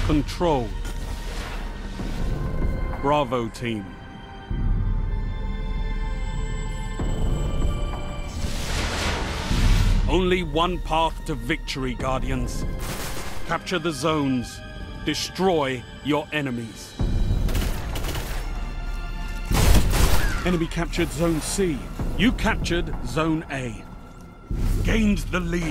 Control. Bravo team. Only one path to victory, Guardians. Capture the zones. Destroy your enemies. Enemy captured Zone C. You captured Zone A. Gained the lead.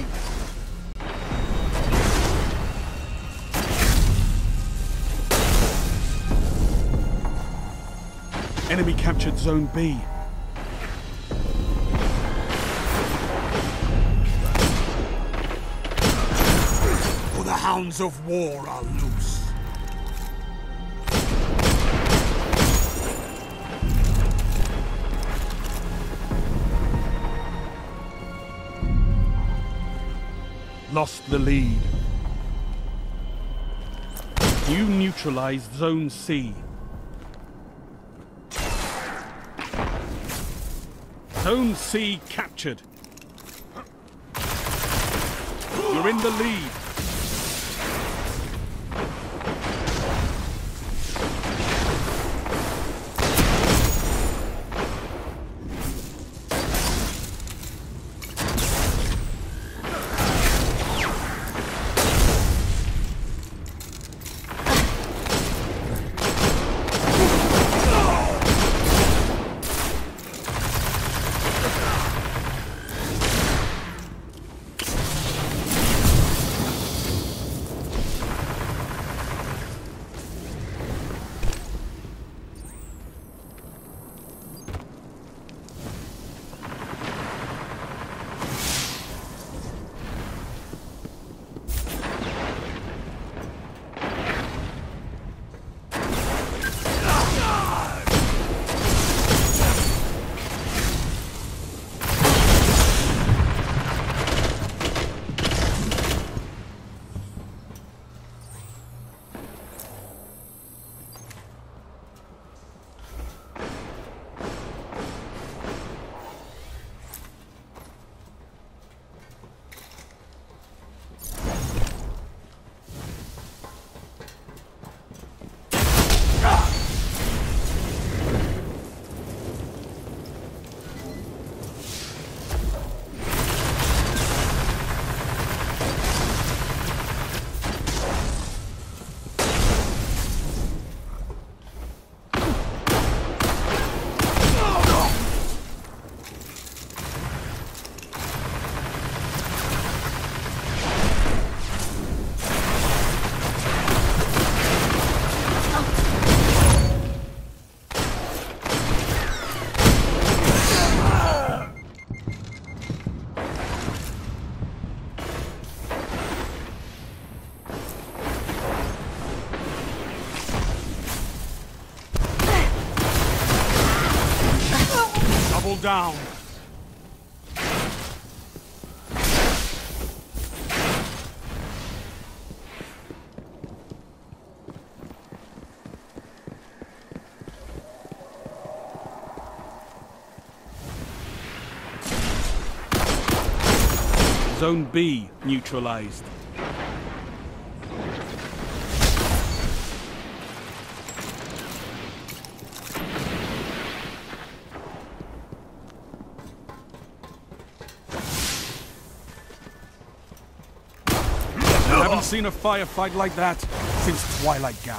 Enemy captured Zone B. For the hounds of war are loose. Lost the lead. You neutralized Zone C. Zone C captured. You're in the lead. Down. Zone B neutralized. I haven't seen a firefight like that since Twilight Gap.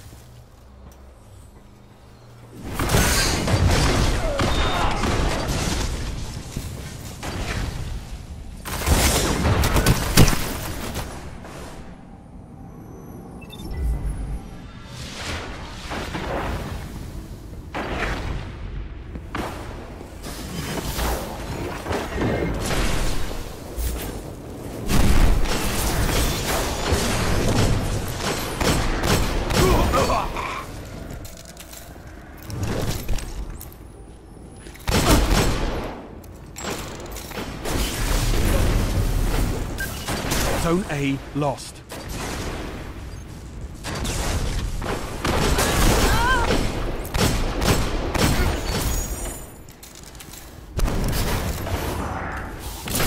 Zone A lost.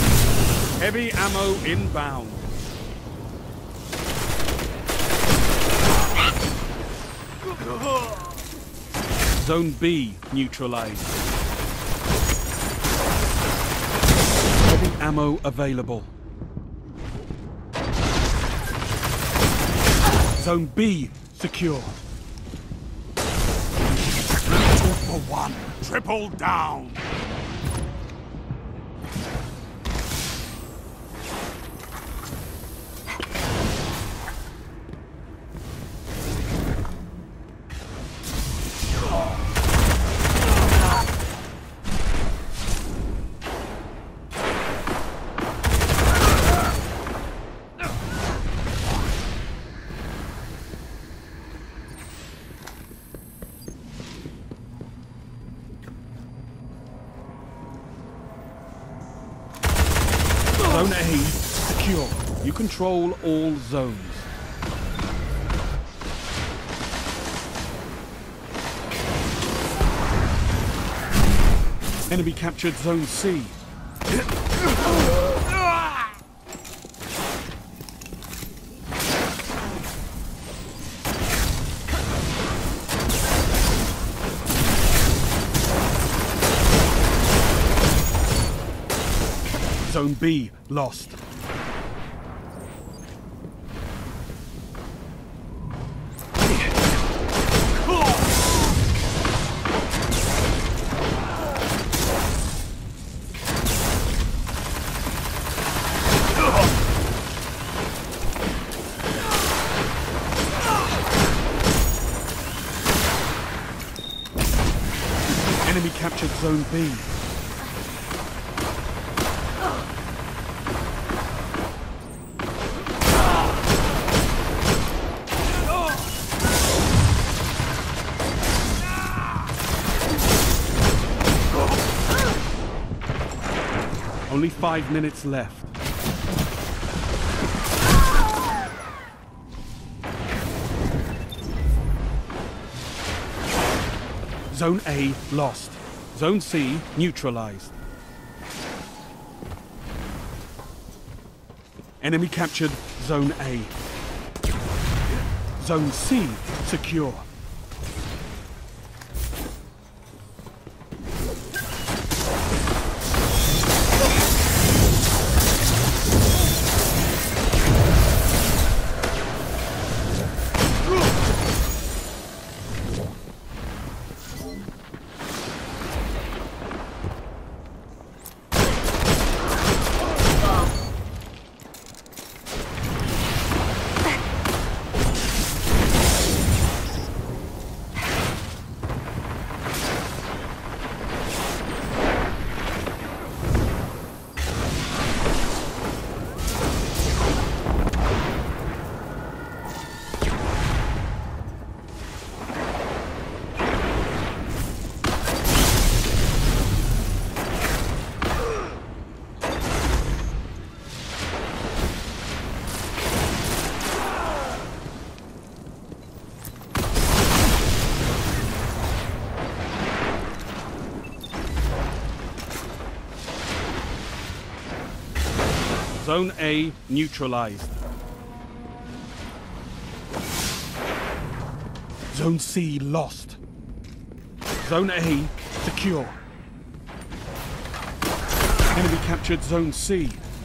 Heavy ammo inbound. Zone B neutralized. Heavy ammo available. Zone B secure. 2 for 1. Triple down. Zone A secure. You control all zones. Enemy captured Zone C. Zone B lost. Enemy captured Zone B. Only 5 minutes left. Zone A lost. Zone C neutralized. Enemy captured Zone A. Zone C secure. Zone A neutralized. Zone C lost. Zone A secure. Enemy captured Zone C.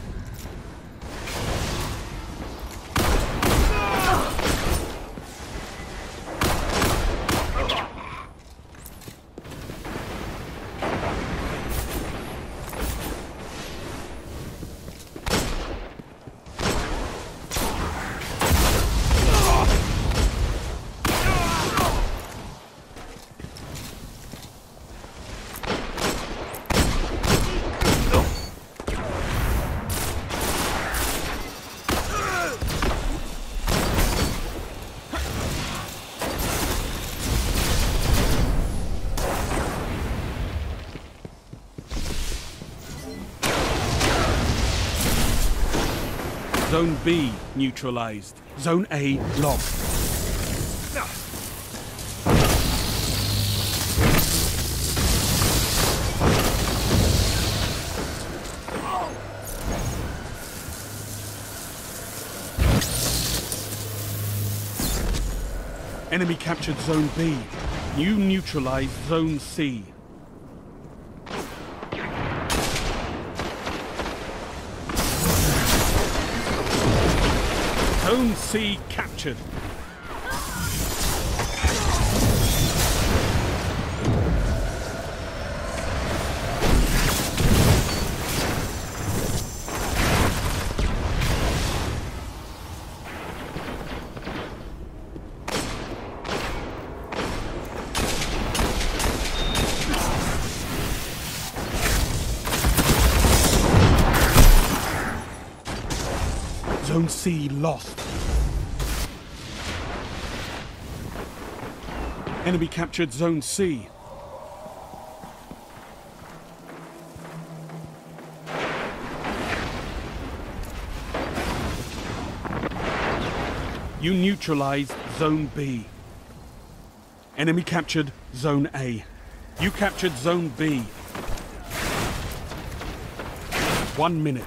Zone B neutralized. Zone A lost. Enemy captured Zone B. You neutralized Zone C. Zone C captured. Zone C lost. Enemy captured Zone C. You neutralized Zone B. Enemy captured Zone A. You captured Zone B. 1 minute.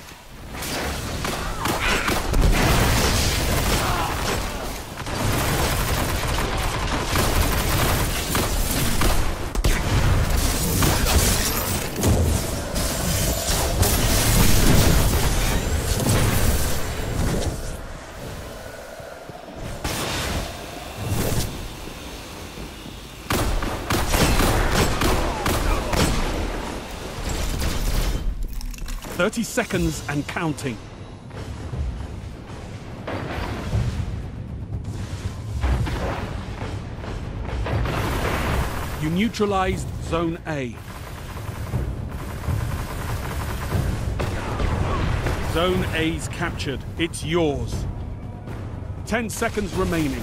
"30 seconds and counting." You neutralized Zone A. Zone A's captured. It's yours. 10 seconds remaining.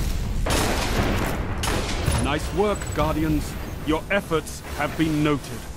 Nice work, Guardians. Your efforts have been noted.